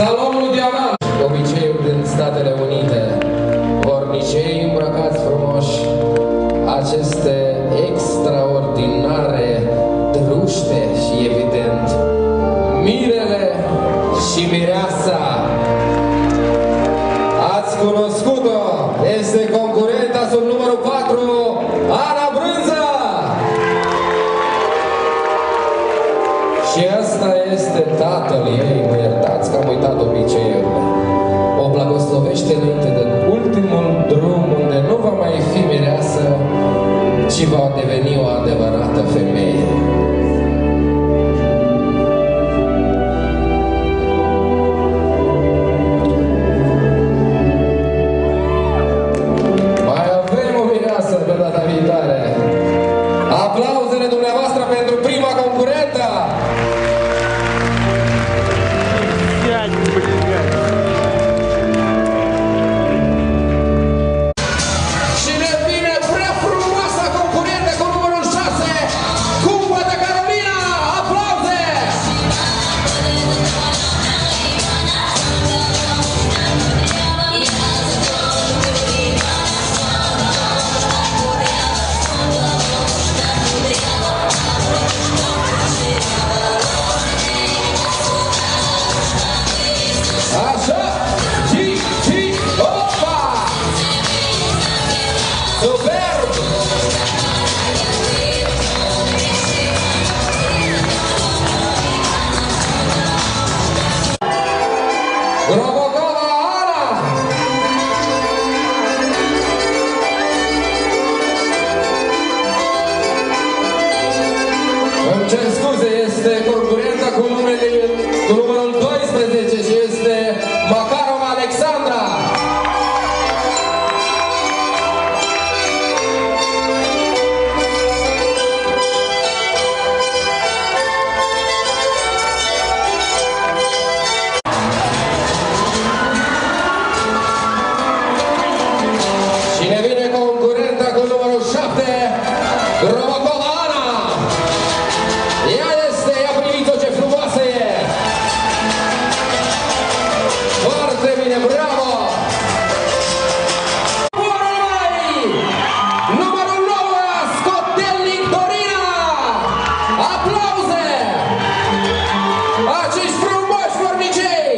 Salonul Diamant, obiceiuri din Statele Unite, vornicei îmbrăcați frumoși, aceste extraordinare druște și evident mirele și mireasa. Ați cunoscut-o, este concurenta sub numărul 4, Ana Brânză! Și ăsta este tatăl ei, mă iertați că am uitat obiceiurile. O blagoslovește înainte de ultimul drum unde nu va mai fi mireasă, ci va deveni o adevărată femeie. Mai avem o mireasă pe data viitoare. Aplauzele dumneavoastră pentru prima concurentă! Și ne vine prea frumoasa concurentă cu numărul 6, Cumpătă Carolina! Aplauze! Așa! Ci, opa! Superb! Grobocova Ana! Îmi cer scuze, este concurenta cu numărul 12 și este Makarova Alexandra. Și ne vine concurenta cu numărul 7, Grobocova Ana. Ea este, ia priviți-o ce frumoasă e! Foarte bine, bravo! Numărul 9, Scotelnic Dorina! Aplauze! Acești frumoși vornicei!